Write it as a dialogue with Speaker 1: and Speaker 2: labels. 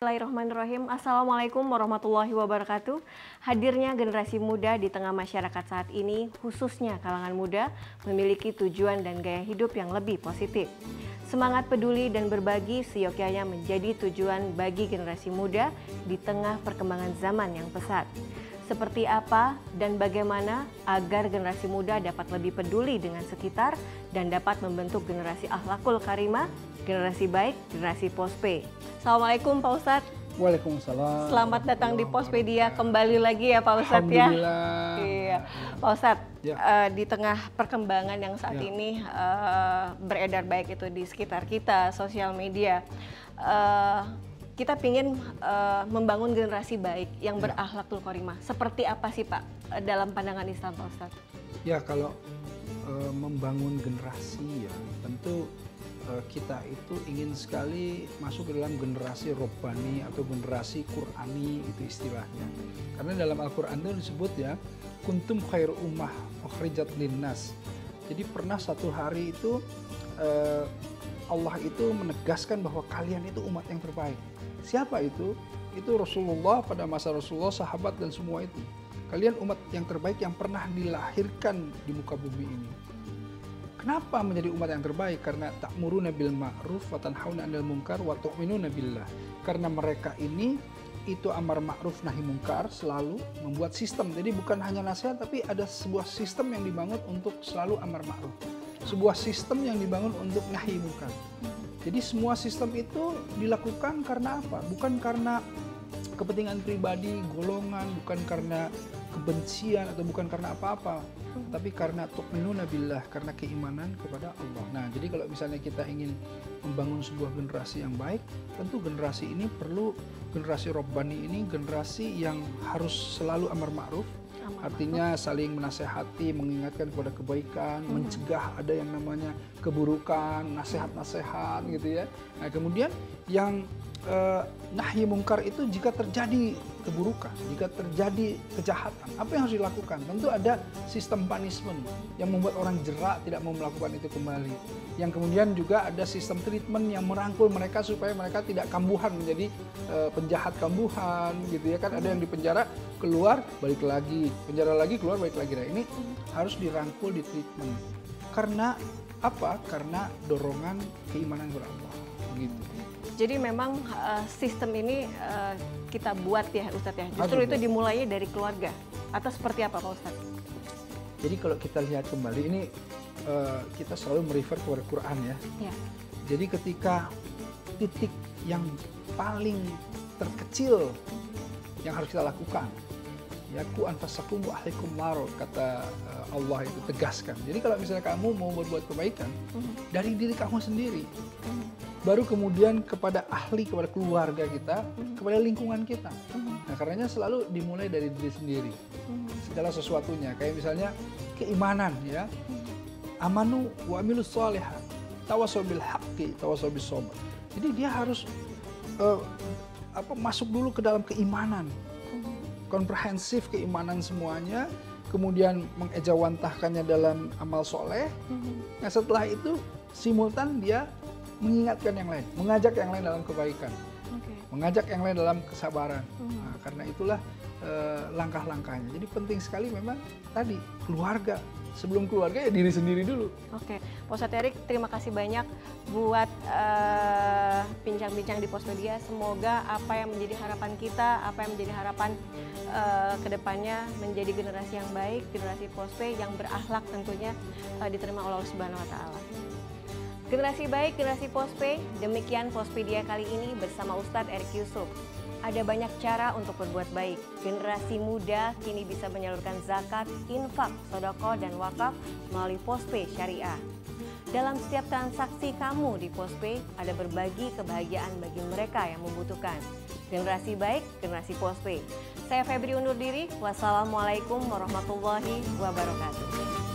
Speaker 1: Bismillahirrahmanirrahim. Assalamualaikum warahmatullahi wabarakatuh. Hadirnya generasi muda di tengah masyarakat saat ini, khususnya kalangan muda, memiliki tujuan dan gaya hidup yang lebih positif. Semangat peduli dan berbagi seyogyanya menjadi tujuan bagi generasi muda di tengah perkembangan zaman yang pesat. Seperti apa dan bagaimana agar generasi muda dapat lebih peduli dengan sekitar dan dapat membentuk generasi akhlakul karimah, generasi baik, generasi Pospe. Assalamualaikum Pak Ustadz.
Speaker 2: Waalaikumsalam.
Speaker 1: Selamat datang di Pospedia kembali lagi ya Pak Ustadz ya.
Speaker 2: Alhamdulillah.
Speaker 1: Iya, Pak Ustadz.
Speaker 2: Ya.
Speaker 1: Di tengah perkembangan yang saat ini beredar baik itu di sekitar kita, sosial media, kita ingin membangun generasi baik yang berakhlakul karimah. Seperti apa sih Pak dalam pandangan Islam Pak Ustadz?
Speaker 2: Ya, kalau membangun generasi ya tentu kita itu ingin sekali masuk ke dalam generasi robbani atau generasi Qur'ani, itu istilahnya. Karena dalam Al-Qur'an itu disebut ya, kuntum khair ummah ukhrijat linnas. Jadi pernah satu hari itu Allah itu menegaskan bahwa kalian itu umat yang terbaik. Siapa itu? Itu Rasulullah, pada masa Rasulullah, sahabat dan semua itu. Kalian umat yang terbaik yang pernah dilahirkan di muka bumi ini. Kenapa menjadi umat yang terbaik? Karena ta'muruna bil ma'ruf wa tanhauna 'anil munkar wa tu'minuna billah. Karena mereka ini itu amar ma'ruf nahi munkar, selalu membuat sistem. Jadi bukan hanya nasihat, tapi ada sebuah sistem yang dibangun untuk selalu amar ma'ruf. Sebuah sistem yang dibangun untuk nahi munkar. Jadi semua sistem itu dilakukan karena apa? Bukan karena kepentingan pribadi, golongan, bukan karena kebencian atau bukan karena apa-apa, tapi karena tu'minuna billah, karena keimanan kepada Allah. Nah, jadi kalau misalnya kita ingin membangun sebuah generasi yang baik, tentu generasi ini perlu, generasi robbani ini generasi yang harus selalu amar ma'ruf, artinya saling menasehati, mengingatkan kepada kebaikan, mencegah ada yang namanya keburukan, nasihat-nasihat gitu ya. Nah, kemudian yang nahi mungkar itu jika terjadi keburukan, jika terjadi kejahatan, apa yang harus dilakukan? Tentu ada sistem punishment yang membuat orang jerak tidak mau melakukan itu kembali. Yang kemudian juga ada sistem treatment yang merangkul mereka supaya mereka tidak kambuhan menjadi penjahat kambuhan gitu ya kan. Ada yang di penjara keluar balik lagi, penjara lagi keluar balik lagi. Nah, ini harus dirangkul, di treatment. Karena apa? Karena dorongan keimanan kepada Allah begitu.
Speaker 1: Jadi memang sistem ini kita buat ya Ustadz ya, justru itu dimulainya dari keluarga, atau seperti apa Pak Ustadz?
Speaker 2: Jadi kalau kita lihat kembali ini kita selalu merefer kepada Quran ya. Jadi ketika titik yang paling terkecil yang harus kita lakukan, ya ku anfasakum wa ahlikum nar, kata Allah itu tegaskan. Jadi kalau misalnya kamu mau berbuat kebaikan dari diri kamu sendiri, baru kemudian kepada ahli, kepada keluarga kita, kepada lingkungan kita. Nah, karenanya selalu dimulai dari diri sendiri. Segala sesuatunya, kayak misalnya keimanan ya. Amanu wa amilus sholihat, tawasaw bil haqqi, tawasaw bis sabr. Jadi dia harus masuk dulu ke dalam keimanan. Komprehensif keimanan semuanya, kemudian mengejawantahkannya dalam amal soleh. Nah, setelah itu simultan dia mengingatkan yang lain, mengajak yang lain dalam kebaikan, mengajak yang lain dalam kesabaran. Nah, karena itulah langkah-langkahnya. Jadi penting sekali memang tadi keluarga. Sebelum keluarga ya diri sendiri dulu. Oke,
Speaker 1: Pak Ustadz Erik, terima kasih banyak buat bincang-bincang di Pospedia. Semoga apa yang menjadi harapan kita, apa yang menjadi harapan kedepannya menjadi generasi yang baik, generasi Pospe yang berakhlak tentunya diterima oleh Allah Subhanahu Wa Taala. Generasi baik, generasi Pospe, demikian Pospedia kali ini bersama Ustadz Erik Yusuf. Ada banyak cara untuk berbuat baik. Generasi muda kini bisa menyalurkan zakat, infak, sedekah, dan wakaf melalui Pospe Syariah. Dalam setiap transaksi kamu di Pospe, ada berbagi kebahagiaan bagi mereka yang membutuhkan. Generasi baik, generasi Pospe. Saya Febri undur diri. Wassalamualaikum warahmatullahi wabarakatuh.